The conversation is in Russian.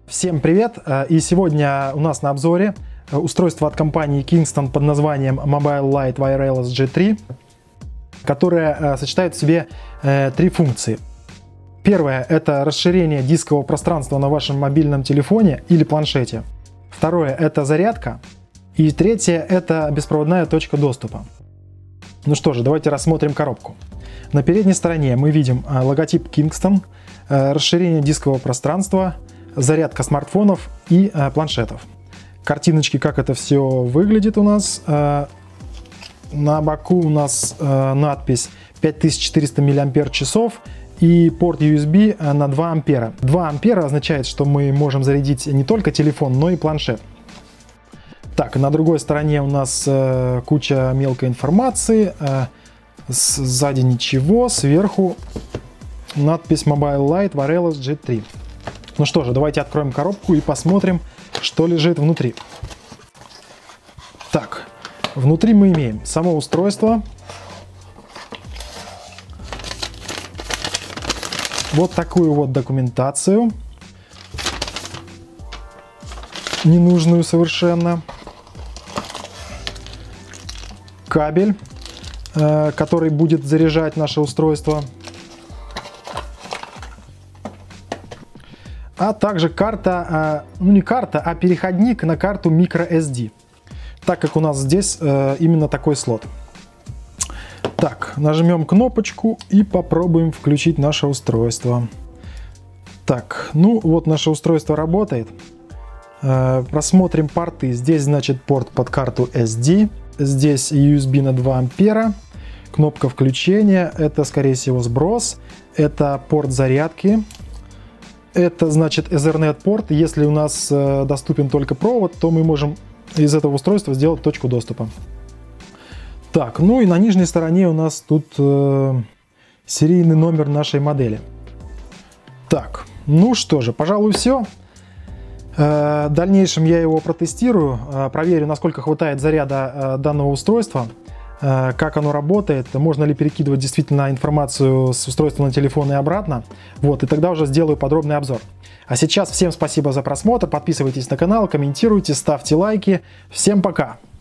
Всем привет! И сегодня у нас на обзоре устройство от компании Kingston под названием Mobile Light Wireless G3, которое сочетает в себе три функции. Первое – это расширение дискового пространства на вашем мобильном телефоне или планшете. Второе – это зарядка. И третье – это беспроводная точка доступа. Ну что же, давайте рассмотрим коробку. На передней стороне мы видим логотип Kingston, расширение дискового пространства, зарядка смартфонов и планшетов. Картиночки, как это все выглядит у нас. На боку у нас надпись 5400 мАч и порт USB на 2 ампера. 2 ампера означает, что мы можем зарядить не только телефон, но и планшет. Так, на другой стороне у нас куча мелкой информации. Сзади ничего, сверху надпись Mobile Light Wireless G3. Ну что же, давайте откроем коробку и посмотрим, что лежит внутри. Так, внутри мы имеем само устройство. Вот такую вот документацию. Ненужную совершенно. Кабель, который будет заряжать наше устройство. А также карта, ну не карта, а переходник на карту microSD, так как у нас здесь именно такой слот. Так, нажмем кнопочку и попробуем включить наше устройство. Так, ну вот наше устройство работает. Просмотрим порты. Здесь, значит, порт под карту SD. Здесь USB на 2 ампера. Кнопка включения. Это, скорее всего, сброс. Это порт зарядки. Это, значит, Ethernet порт. Если у нас доступен только провод, то мы можем из этого устройства сделать точку доступа. Так, ну и на нижней стороне у нас тут серийный номер нашей модели. Так, ну что же, пожалуй, все. В дальнейшем я его протестирую, проверю, насколько хватает заряда данного устройства, как оно работает, можно ли перекидывать действительно информацию с устройства на телефон и обратно. Вот, и тогда уже сделаю подробный обзор. А сейчас всем спасибо за просмотр, подписывайтесь на канал, комментируйте, ставьте лайки. Всем пока!